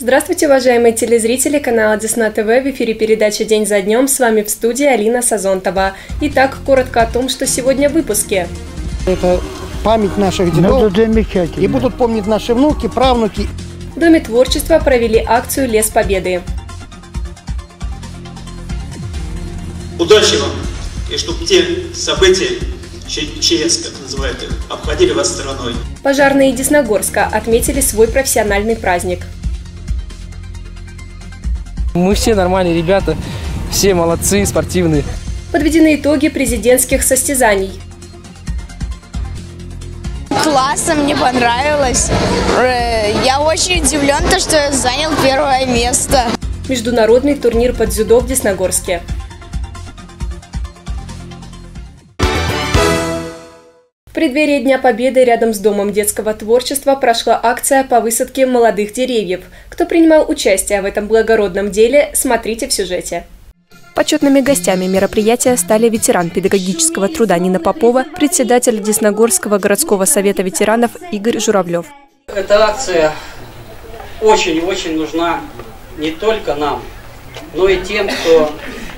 Здравствуйте, уважаемые телезрители канала Десна ТВ. В эфире передача «День за днем». С вами в студии Алина Сазонтова. Итак, коротко о том, что сегодня в выпуске. Это память наших дедов. И будут помнить наши внуки, правнуки. В Доме творчества провели акцию «Лес Победы». Удачи вам! И чтобы те события, ЧС, как называют их, обходили вас стороной. Пожарные Десногорска отметили свой профессиональный праздник. Мы все нормальные ребята, все молодцы, спортивные. Подведены итоги президентских состязаний. Классно, мне понравилось. Я очень удивлен, что я занял первое место. Международный турнир по дзюдо в Десногорске. В преддверии Дня Победы рядом с Домом детского творчества прошла акция по высадке молодых деревьев. Кто принимал участие в этом благородном деле, смотрите в сюжете. Почетными гостями мероприятия стали ветеран педагогического труда Нина Попова, председатель Десногорского городского совета ветеранов Игорь Журавлев. Эта акция очень нужна не только нам, но и тем, кто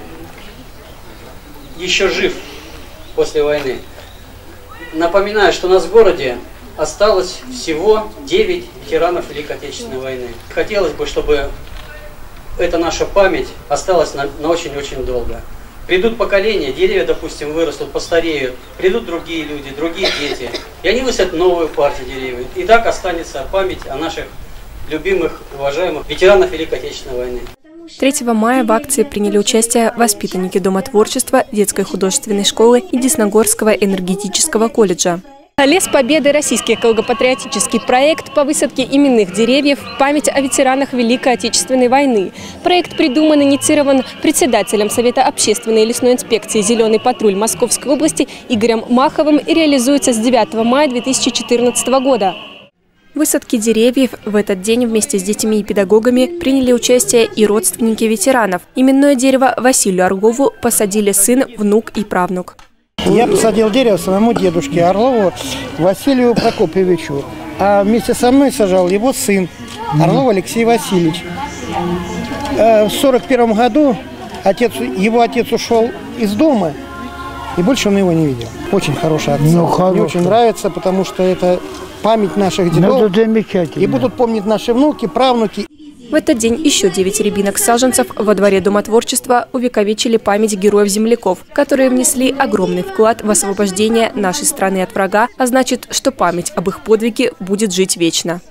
еще жив после войны. Напоминаю, что у нас в городе осталось всего 9 ветеранов Великой Отечественной войны. Хотелось бы, чтобы эта наша память осталась на очень-очень долго. Придут поколения, деревья, допустим, вырастут, постареют, придут другие люди, другие дети, и они высадят новую партию деревьев. И так останется память о наших любимых, уважаемых ветеранах Великой Отечественной войны. 3 мая в акции приняли участие воспитанники Дома творчества, детской художественной школы и Десногорского энергетического колледжа. «Лес Победы» – российский эколого-патриотический проект по высадке именных деревьев в память о ветеранах Великой Отечественной войны. Проект придуман и инициирован председателем Совета общественной и лесной инспекции «Зеленый патруль» Московской области Игорем Маховым и реализуется с 9 мая 2014 года. В высадке деревьев в этот день вместе с детьми и педагогами приняли участие и родственники ветеранов. Именное дерево Василию Орлову посадили сын, внук и правнук. Я посадил дерево своему дедушке Орлову Василию Прокопьевичу, а вместе со мной сажал его сын Орлов Алексей Васильевич. В 1941 году его отец ушел из дома, и больше он его не видел. Очень хорошая акция. Мне очень нравится, потому что это память наших дедов. И будут помнить наши внуки, правнуки. В этот день еще 9 рябинок-саженцев во дворе Дома творчества увековечили память героев-земляков, которые внесли огромный вклад в освобождение нашей страны от врага, а значит, что память об их подвиге будет жить вечно.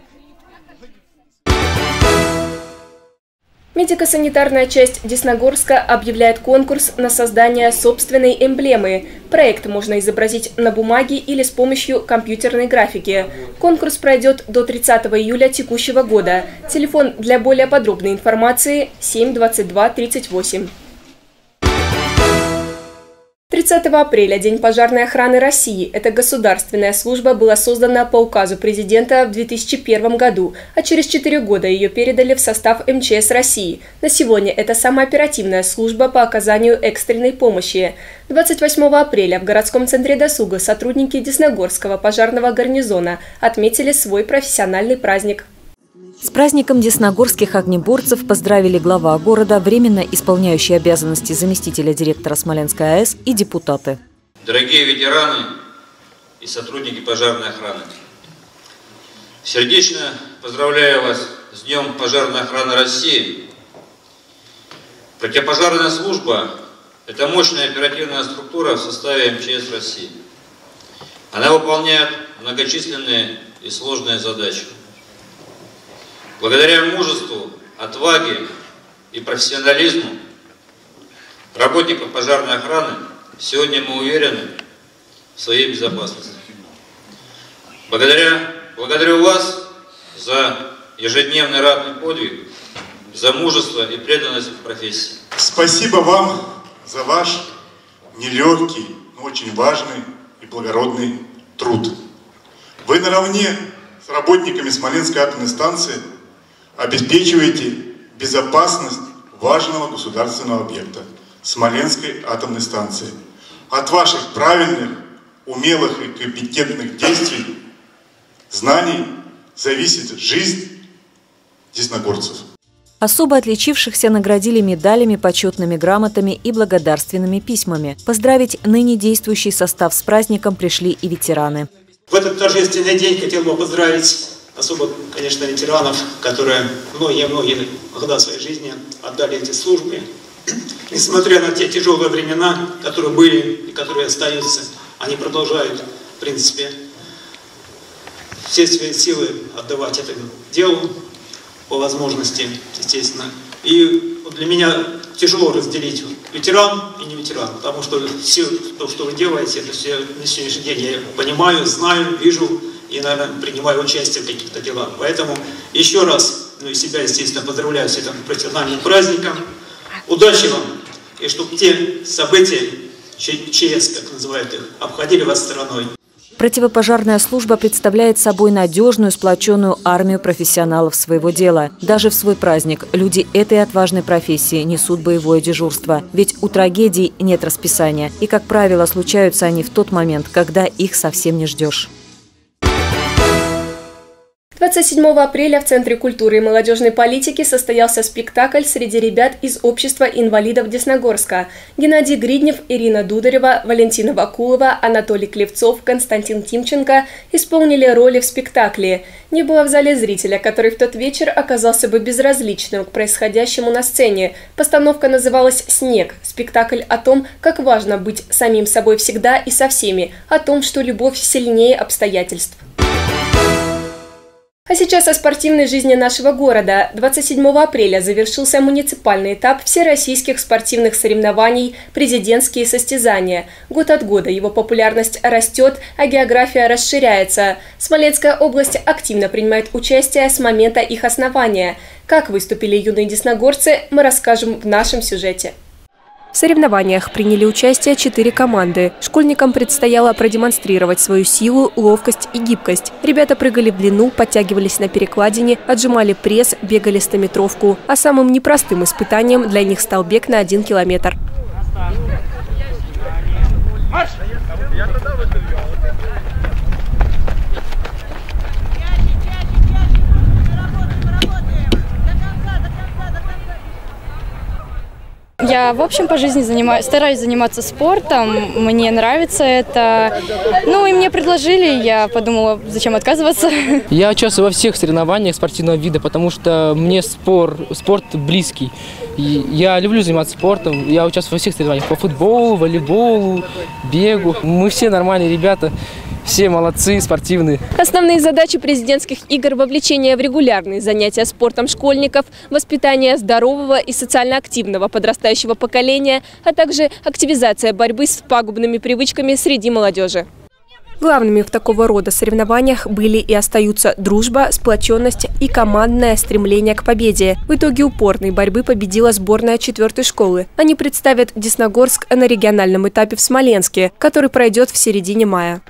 Медико-санитарная часть Десногорска объявляет конкурс на создание собственной эмблемы. Проект можно изобразить на бумаге или с помощью компьютерной графики. Конкурс пройдет до 30 июля текущего года. Телефон для более подробной информации 7 22 38. 30 апреля – День пожарной охраны России. Эта государственная служба была создана по указу президента в 2001 году, а через 4 года ее передали в состав МЧС России. На сегодня это самая оперативная служба по оказанию экстренной помощи. 28 апреля в городском центре досуга сотрудники Десногорского пожарного гарнизона отметили свой профессиональный праздник. С праздником десногорских огнеборцев поздравили глава города, временно исполняющий обязанности заместителя директора Смоленской АЭС и депутаты. Дорогие ветераны и сотрудники пожарной охраны, сердечно поздравляю вас с Днем пожарной охраны России. Противопожарная служба – это мощная оперативная структура в составе МЧС России. Она выполняет многочисленные и сложные задачи. Благодаря мужеству, отваге и профессионализму работников пожарной охраны сегодня мы уверены в своей безопасности. Благодарю вас за ежедневный ратный подвиг, за мужество и преданность в профессии. Спасибо вам за ваш нелегкий, но очень важный и благородный труд. Вы наравне с работниками Смоленской атомной станции обеспечиваете безопасность важного государственного объекта – Смоленской атомной станции. От ваших правильных, умелых и компетентных действий, знаний зависит жизнь десногорцев. Особо отличившихся наградили медалями, почетными грамотами и благодарственными письмами. Поздравить ныне действующий состав с праздником пришли и ветераны. В этот торжественный день хотел бы поздравить особо, конечно, ветеранов, которые многие года своей жизни отдали эти службы. Несмотря на те тяжелые времена, которые были и которые остаются, они продолжают, в принципе, все свои силы отдавать этому делу по возможности, естественно. И для меня тяжело разделить ветеран и не ветеран, потому что все то, что вы делаете, это все на сегодняшний день я понимаю, знаю, вижу и, наверное, принимаю участие в каких-то делах. Поэтому еще раз, и себя, естественно, поздравляю с этим профессиональным праздником. Удачи вам! И чтобы те события, ЧС, как называют их, обходили вас стороной. Противопожарная служба представляет собой надежную, сплоченную армию профессионалов своего дела. Даже в свой праздник люди этой отважной профессии несут боевое дежурство. Ведь у трагедий нет расписания. И, как правило, случаются они в тот момент, когда их совсем не ждешь. 27 апреля в Центре культуры и молодежной политики состоялся спектакль среди ребят из Общества инвалидов Десногорска. Геннадий Гриднев, Ирина Дударева, Валентина Вакулова, Анатолий Клевцов, Константин Тимченко исполнили роли в спектакле. Не было в зале зрителя, который в тот вечер оказался бы безразличным к происходящему на сцене. Постановка называлась «Снег». Спектакль о том, как важно быть самим собой всегда и со всеми, о том, что любовь сильнее обстоятельств. А сейчас о спортивной жизни нашего города. 27 апреля завершился муниципальный этап всероссийских спортивных соревнований «Президентские состязания». Год от года его популярность растет, а география расширяется. Смоленская область активно принимает участие с момента их основания. Как выступили юные десногорцы, мы расскажем в нашем сюжете. В соревнованиях приняли участие 4 команды. Школьникам предстояло продемонстрировать свою силу, ловкость и гибкость. Ребята прыгали в длину, подтягивались на перекладине, отжимали пресс, бегали 100-метровку. А самым непростым испытанием для них стал бег на 1 километр. Я, в общем, по жизни стараюсь заниматься спортом, мне нравится это. Ну и мне предложили, я подумала, зачем отказываться. Я участвую во всех соревнованиях спортивного вида, потому что мне спорт близкий. И я люблю заниматься спортом, я участвую во всех соревнованиях, по футболу, волейболу, бегу. Мы все нормальные ребята. Все молодцы, спортивные. Основные задачи президентских игр – вовлечение в регулярные занятия спортом школьников, воспитание здорового и социально активного подрастающего поколения, а также активизация борьбы с пагубными привычками среди молодежи. Главными в такого рода соревнованиях были и остаются дружба, сплоченность и командное стремление к победе. В итоге упорной борьбы победила сборная 4-й школы. Они представят Десногорск на региональном этапе в Смоленске, который пройдет в середине мая.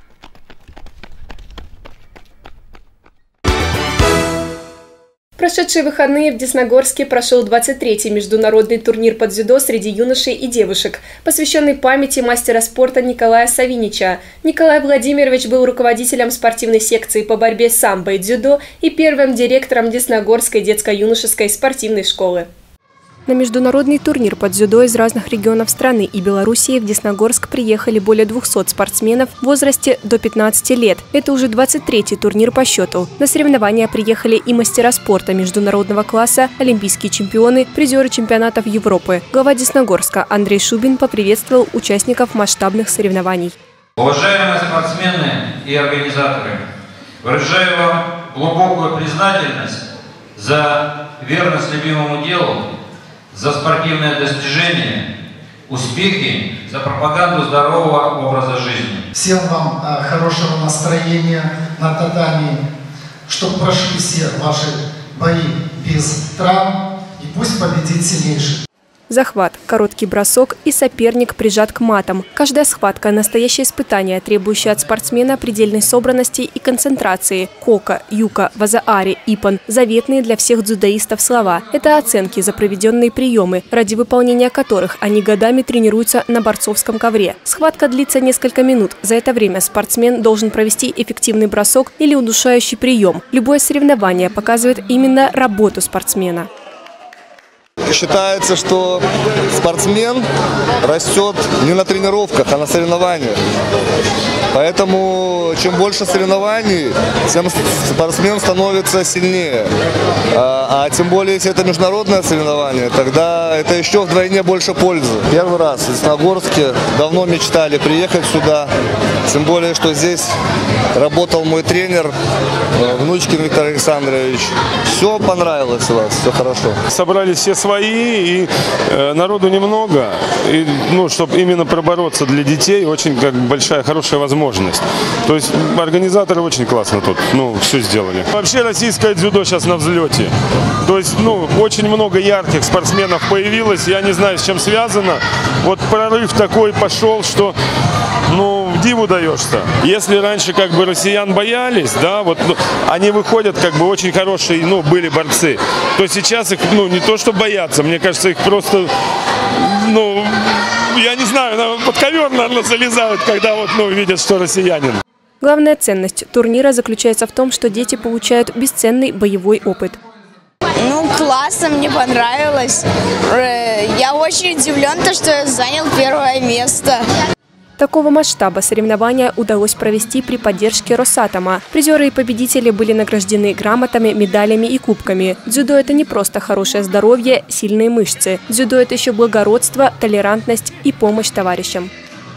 В прошедшие выходные в Десногорске прошел 23-й международный турнир по дзюдо среди юношей и девушек, посвященный памяти мастера спорта Николая Савинича. Николай Владимирович был руководителем спортивной секции по борьбе самбо и дзюдо и первым директором Десногорской детско-юношеской спортивной школы. На международный турнир по дзюдо из разных регионов страны и Белоруссии в Десногорск приехали более 200 спортсменов в возрасте до 15 лет. Это уже 23-й турнир по счету. На соревнования приехали и мастера спорта международного класса, олимпийские чемпионы, призеры чемпионатов Европы. Глава Десногорска Андрей Шубин поприветствовал участников масштабных соревнований. Уважаемые спортсмены и организаторы, выражаю вам глубокую признательность за верность любимому делу, за спортивное достижение, успехи, за пропаганду здорового образа жизни. Всем вам хорошего настроения на татами, чтобы прошли все ваши бои без травм, и пусть победит сильнейший. Захват, короткий бросок и соперник прижат к матам. Каждая схватка – настоящее испытание, требующее от спортсмена предельной собранности и концентрации. Кока, юка, вазаари, ипан – заветные для всех дзюдоистов слова. Это оценки за проведенные приемы, ради выполнения которых они годами тренируются на борцовском ковре. Схватка длится несколько минут. За это время спортсмен должен провести эффективный бросок или удушающий прием. Любое соревнование показывает именно работу спортсмена. Считается, что спортсмен растет не на тренировках, а на соревнованиях. Поэтому чем больше соревнований, тем спортсмен становится сильнее. А тем более, если это международное соревнование, тогда это еще вдвойне больше пользы. Первый раз в Десногорске, давно мечтали приехать сюда. Тем более, что здесь работал мой тренер, Внучкин Виктор Александрович. Все понравилось у вас, все хорошо. Собрались все свои, и народу немного. И, чтобы именно пробороться для детей, очень большая, хорошая возможность. То есть организаторы очень классно тут, все сделали. Вообще российское дзюдо сейчас на взлете. То есть, очень много ярких спортсменов появилось. Я не знаю, с чем связано. Вот прорыв такой пошел, что, диву даешься. Если раньше россиян боялись, да, они выходят очень хорошие, были борцы, то сейчас их, не то что боятся, мне кажется, их просто, я не знаю, под ковер, наверное, залезают, когда видят, что россиянин. Главная ценность турнира заключается в том, что дети получают бесценный боевой опыт. Классно, мне понравилось. Я очень удивлен, что я занял первое место. Такого масштаба соревнования удалось провести при поддержке Росатома. Призеры и победители были награждены грамотами, медалями и кубками. Дзюдо – это не просто хорошее здоровье, сильные мышцы. Дзюдо – это еще благородство, толерантность и помощь товарищам.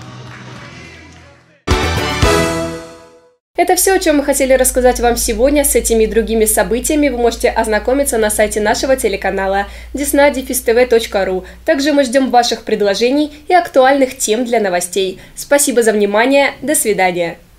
Это все, о чем мы хотели рассказать вам сегодня. С этими и другими событиями вы можете ознакомиться на сайте нашего телеканала desna-tv.ru. Также мы ждем ваших предложений и актуальных тем для новостей. Спасибо за внимание. До свидания.